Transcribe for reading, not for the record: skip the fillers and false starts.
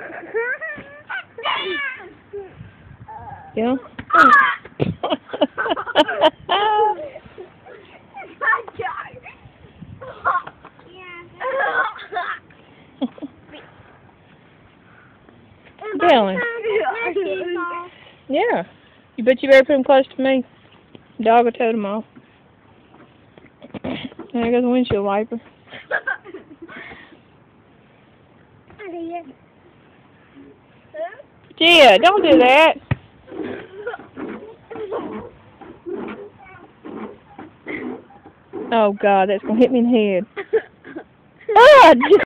Yeah. Dylan. Yeah. You bet you better put him close to me. Dog will tote him off. There goes the windshield wiper. Gia, don't do that. Oh God, that's gonna hit me in the head. Ah,